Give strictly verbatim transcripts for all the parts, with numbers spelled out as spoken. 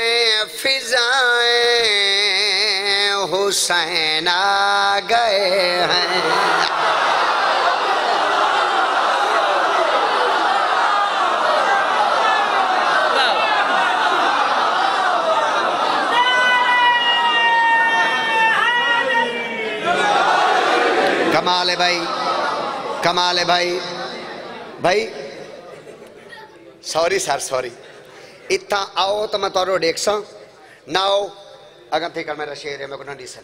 ہیں فضائیں حسین آ گئے ہیں کمال ہے بھائی کمال ہے بھائی بھائی سوری سر سوری اتھا آؤ تو میں تو دیکھ سا نہ آؤ اگر تھی کر میرا شیر ہے میں کو نہ دیسن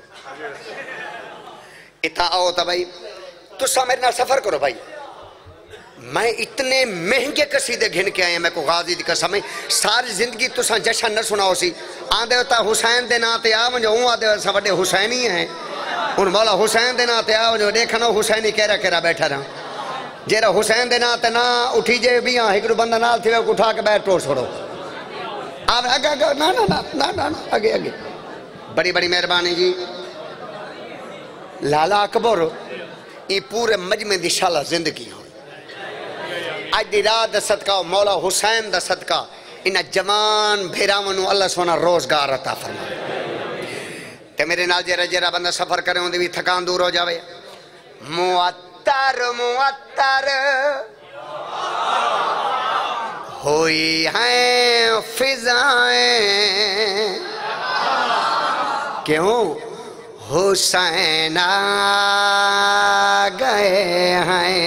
اتھا آؤ تو بھائی تو سا میرے نال سفر کرو بھائی میں اتنے مہنگے قصیدے گھن کے آئے ہیں میں کو غازی دی قسم ہے ساری زندگی تو سا جشن نہ سنا ہو سی آن دے ہوتا حسین دے ناتے آ مجھے ہوں آدھے سا وڈے حسینی ہیں ان مولا حسین دے ناتے آ جو دیکھنا حسینی کہہ رہا کہہ رہا بیٹھا رہا جیرا حسین دے ناتے نا اٹھی جے بھی ہاں ہکڑو بندہ نال تھی وہ اٹھا کے بیٹھ ٹوڑ چھوڑو آپ اگے اگے نا نا نا نا نا اگے اگے بڑی بڑی مہربانی جی لالا اکبر یہ پورے مجمع دی شالہ زندگی ہو آج دی رات دا صدقہ مولا حسین دا صدقہ انہا جوان بھیراونو اللہ سونا روزگار عطا فرما کہ میرے نال جیرہ جیرہ بندہ سفر کرے ہوں دی بھی تھکان دور ہو جاوے معطر معطر ہوئی ہیں فضائیں کیوں حسین آ گئے ہیں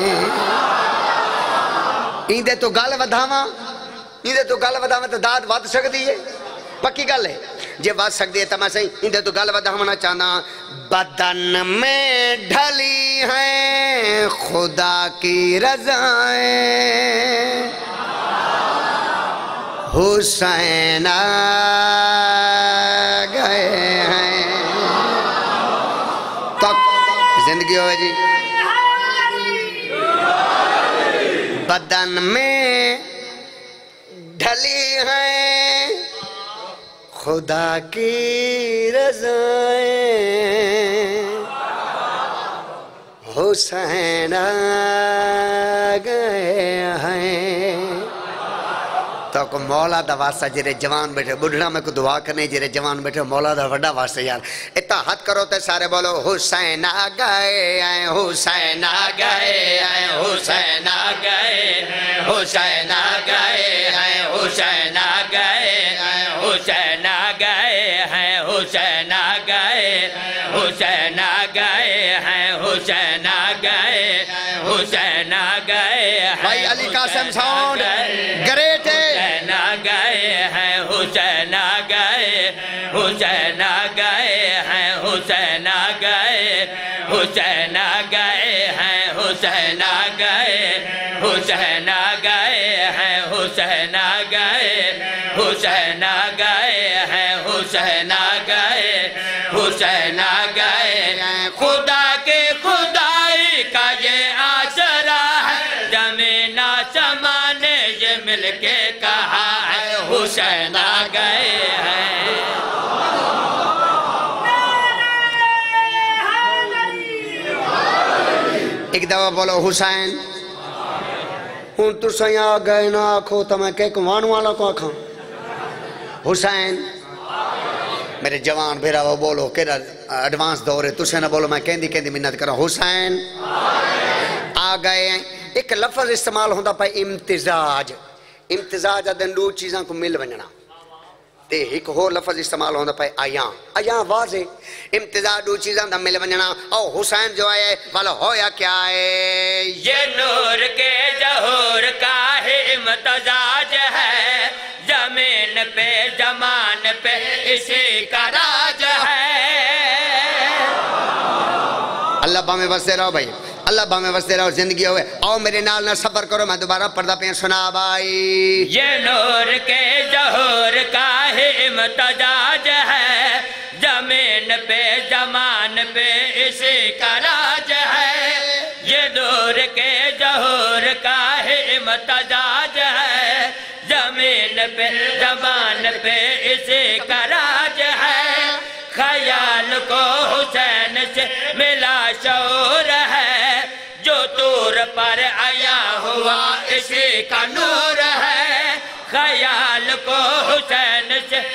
ایندے تو گل ودھاواں ایندے تو گل ودھاواں تو داد ود سکتی ہے پکی گل ہے جے ود سکتی ہے تو میں صحیح ایندے تو گل ودھاواں چاہنا بدن میں ڈھلی ہیں خدا کی رضائیں حسین آ گئے ہیں تک زندگی ہوئے جی بدن میں ڈھلی ہیں خدا کی رضائیں حسین آ گئے ہیں تو کو مولا دا واسطہ جرے جوان بیٹھے بڑھڑا میں کو دعا کرنے جرے جوان بیٹھے مولا دا وڈا واسطہ یار اتنا حد کرو تے سارے بولو حسین آ گئے ہیں حسین آ گئے ہیں حسین آ گئے ہیں حسین آ گئے ہیں حسین آ گئے ہیں حسین آ گئے ہیں حسین آ گئے حسین آ گئے ہیں حسین آ گئے حسین آ گئے بھائی علی قاسم ساؤنڈ گریٹ حسین آ گئے ہیں حسین آ گئے حسین آ گئے ہیں حسین آ گئے حسین آ گئے ہیں حسین آ گئے حسین آ گئے ہیں حسین آ گئے حسین آ گئے ہیں حسین آ گئے حسین آ گئے خدا کے خدائی کا یہ آسرا ہے زمین آسمان نے یہ مل کے کہا ہے حسین آ گئے ہیں ایک دفعہ بولو حسین ہون تو سیاں آ گئے نہ آکھو تو میں کہہ کمانو والا کو آکھاں حسین میرے جوان بھیرا وہ بولو کہ ایڈوانس دور ہے تُسے نہ بولو میں کہندی کہندی منت کروں حسین آ گئے ہیں ایک لفظ استعمال ہوندہ پہ امتزاج امتزاج دن دو چیزاں کو مل ونجنا تے ایک ہو لفظ استعمال ہوندہ پہ آیاں آیاں واضح امتزاج دو چیزاں دا مل ونجنا او حسین جو آئے والا ہویا کیا ہے یہ نور کے جہور کا ہی امتزاج ہے زمین پہ زمان پہ اسی کا راج ہے اللہ باہمیں بس دے رہا ہو بھائی اللہ باہمیں بس دے رہا ہو زندگی ہوئے آؤ میرے نال نہ سفر کرو میں دوبارہ پردہ پہ سنا بھائی یہ نور کے جہور کا ہی امتزاج ہے زمین پہ زمان پہ اسی کا راج ہے یہ نور کے جہور کا ہی امتزاج ہے زمین پہ زمان پہ اسی کا راج ہے خیال کو حسین سے ملا شعور ہے جو طور پر آیا ہوا اسی کا نور ہے خیال کو حسین سے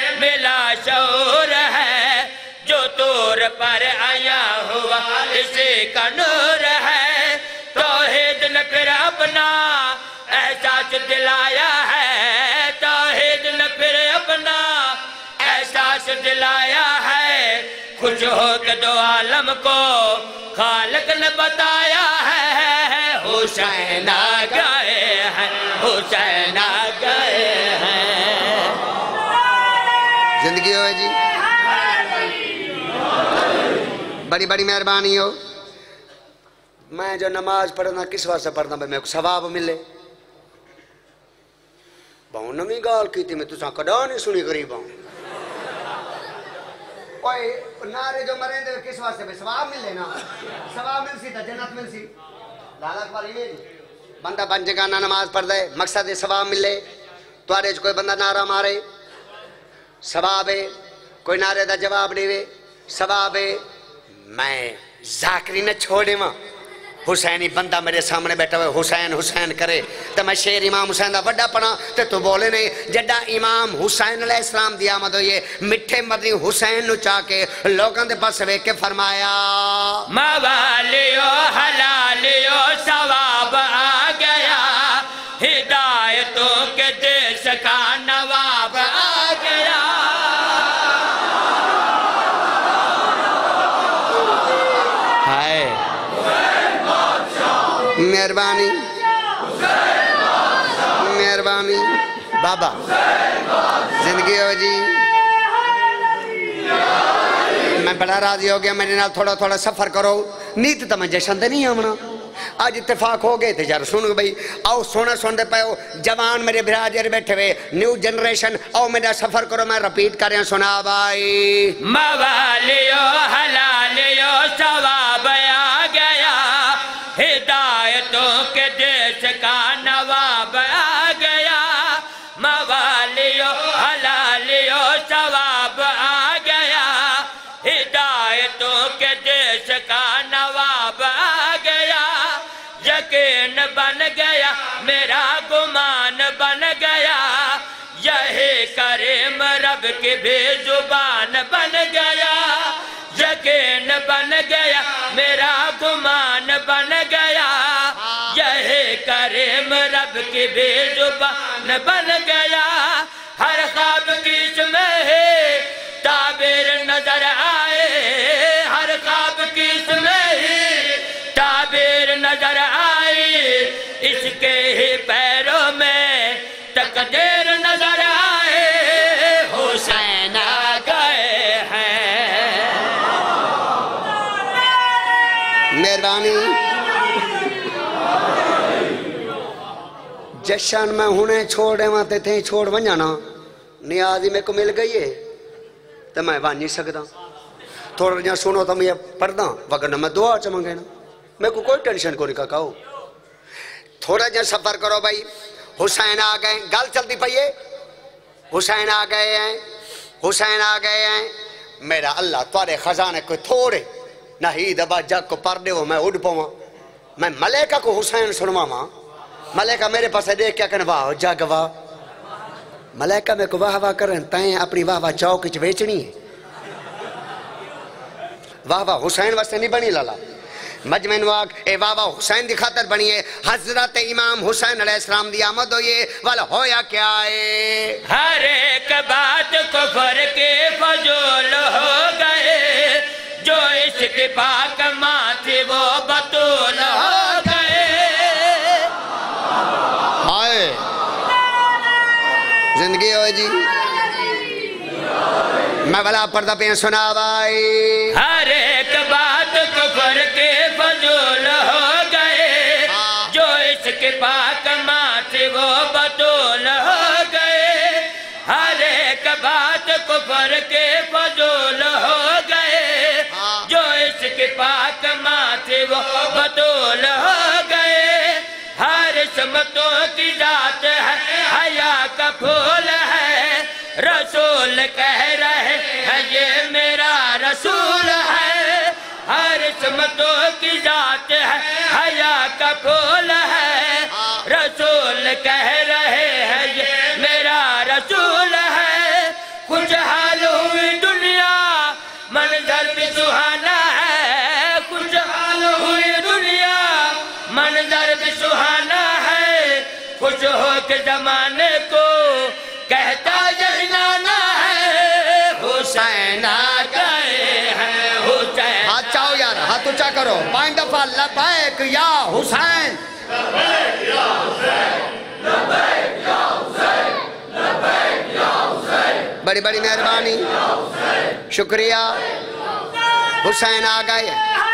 کا نور ہے توحید نے پھر اپنا احساس دلایا ہے توحید نے پھر اپنا احساس دلایا ہے خوش ہو کے دو عالم کو خالق نے بتایا ہے حسین آ گئے ہیں حسین آ گئے ہیں زندگی ہوئے جی بڑی بڑی مہربانی ہو میں جو نماز پڑھنا کس واسطے پڑھنا بھائی میں کو ثواب ملے بہن نمی گال کی تھی میں تساں کدا نہیں سنی غریب ہوں اوئے نعرے جو مریں دے کس واسطے بھائی ثواب ملے نا ثواب مل سی تا جنت مل سی لالا اکبر یہ جی بندہ پنج گانا نماز پڑھ دے مقصد ہے ثواب ملے توارے کوئی بندہ نعرہ مارے ثواب ہے کوئی نعرے دا جواب دیوے ثواب ہے میں ذاکری نہ چھوڑے ماں حسینی بندہ میرے سامنے بیٹھا ہوئے حسین حسین کرے تو میں شیر امام حسین دا وڈا پڑھا تو تو بولے نہیں جڈا امام حسین علیہ السلام دی آمد ہوئی مٹھے مدنی حسین نو چاہ کے لوگاں دے پاس وے کے فرمایا موالیو حلالیو ثواب آ گیا ہدایتوں کے دیش کا نواب آ گیا مہربانی مہربانی بابا زندگی ہو جی میں بڑا راضی ہو گیا میرے نال تھوڑا تھوڑا سفر کرو نیت تو میں جشن دے نہیں آمنا آج اتفاق ہو گئے تھے یار سنو بھائی آؤ سونا سن دے پہو جوان میرے بھراجر بیٹھے ہوئے نیو جنریشن آؤ میرا سفر کرو میں رپیٹ کریں سنا بھائی موالیو حلالیو ثواب آ گیا ہدایتوں کے دیش کا نواب آ گیا موالیو حلالیو ثواب آ گیا ہدایتوں کے دیش کا نواب آ گیا یقین بن گیا میرا گمان بن گیا یہی کریم رب کی بھی زبان بن گیا یقین بن گیا میرا گمان بن گیا یہی کریم رب کی بھی زبان بن گیا ہر خواب کی اس میں ہی تعبیر نظر آئے ہر خواب کی اس میں ہی تعبیر نظر آئی اس کے ہی پیروں میں تقدیر نظر آئے حسین آ گئے ہیں مہربانی جشن میں ہونے چھوڑے وہاں تھے چھوڑ ونجانا نیازی میں کو مل گئی ہے تو میں وہاں نہیں سکتا تھوڑا جہاں سنو تو میں پڑھنا وگرنہ میں دعا چمنگے نا میں کو کوئی ٹینشن کو نہیں کہو تھوڑا جہاں سفر کرو بھائی حسین آ گئے گل چلتی پئیے حسین آ گئے ہیں حسین آ گئے ہیں میرا اللہ تھوڑے خزانے کو تھوڑے نہ ہی دبا جگ کو پر دے وہ میں اڑ پاؤں میں ملیکہ کو حسین سنوا ماں ملیکہ میرے پاس دیکھ کیا کہنے واہ جگ واہ ملیکہ میں کو واہ واہ کریں تائیں اپنی واہ واہ چوک چ بیچنی ہے واہ واہ حسین واسطے نہیں بنی لالا مجمع واق اے واہ واہ حسین دی خاطر بنی ہے حضرت امام حسین علیہ السلام دی آمد ہوئے والا ہویا کیا ہے ہر ایک بات کفر کے فضول ہو گئے جو اس کی پاک ماں تھی وہ بطول ہو گئے آئے زندگی ہوئے جی میں بلا پردہ پہ سنا بھائی ہر ایک بات کفر کے فضول ہو گئے جو اس کے پاک ماں تھی وہ بطول ہو گئے ہر ایک بات کفر کے فضول ہو گئے جو اس کے پاک ماں تھی وہ بطول ہو گئے ہر سمتوں کی ذات ہے حیا کا پھول ہے رسول کہہ رہے ہیں یہ میرا رسول ہے ہر سمتوں کی ذات ہے حیا کا پھول ہے رسول کہہ رہے ہیں یہ میرا رسول ہے کچھ حال ہوئی دنیا منظر بھی سہانا ہے کچھ حال کے زمانے کو کہتا یہی نانا ہے حسین آ گئے ہیں حسین. ہاتھ چاہو یار ہاتھ اونچا کرو پانچ دفعہ لبیک یا حسین لبیک یا حسین لبیک یا حسین لبیک یا حسین. بڑی بڑی مہربانی شکریہ. حسین آ گئے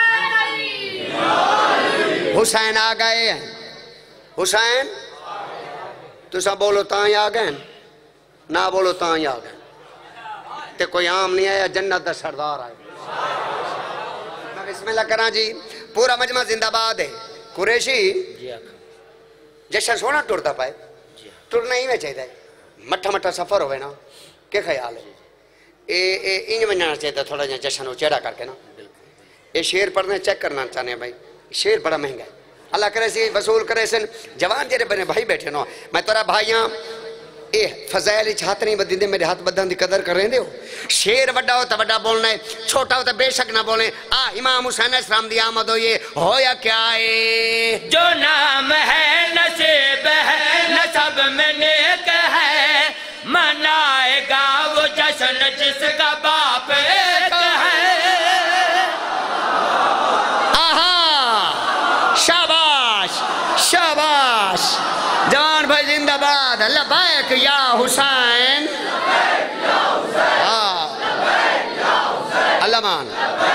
حسین آ گئے ہیں. حسین تو سب بولو تاں آ گئے نہ بولو تاں آ گئے تے کوئی عام نہیں آیا جنت دا سردار آئے. میں بسم اللہ کراں جی. پورا مجمع زندہ باد ہے. قریشی جشن سونا ٹرتا پائے ٹرنا ہی میں چاہیے مٹھا مٹھا سفر ہوئے نا کیا خیال ہے اے اے انج منجانا چاہیے تھوڑا جہاں جشن ہو چیڑا کر کے نا. اے شیر پڑھنے چیک کرنا چاہنے ہیں بھائی. شیر بڑا مہنگا ہے. اللہ کرے سی وصول کرے سن جوان جیرے بنے بھائی بیٹھے نو. میں تورا بھائیاں اے فضائل ہاتھ نہیں بدین دے میرے ہاتھ بدن دی قدر کر رہے ہو. شیر وڈا ہوتا وڈا بولنا ہے چھوٹا ہوتا بے شک نہ بولیں. آ امام حسین اسلام دی آمد ہو یہ ہو یا کیا ہے. جو نام ہے نصیب ہے نصب میں نیک ہے منائے گا وہ جشن جس کا باپ ایک ہے. آہا شاباش شاباش جوان بھائی زندہ باد. لبیک یا حسین اللہ مان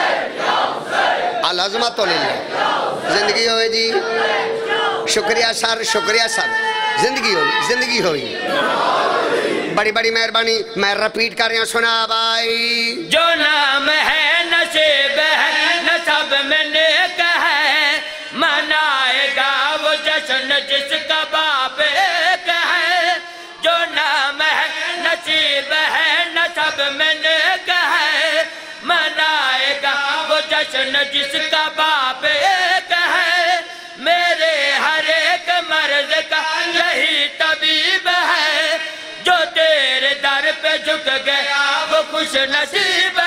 العظمت للہ. زندگی ہوئے جی شکریہ سر شکریہ سر. زندگی ہوئی زندگی ہوئی. بڑی بڑی مہربانی. میں رپیٹ کر رہی ہوں سنا بھائی. جو نام ہے نصیب ہے نصب میں نیک ہے منائے گا وہ جشن جس کا باپ ایک ہے. جو نام ہے نصیب ہے نصب میں نیک ہے منائے گا وہ جشن جس کا باپ ایک ہے. میرے ہر ایک مرض کا یہی طبیب ہے جو تیرے در پہ جھک گیا وہ خوش نصیب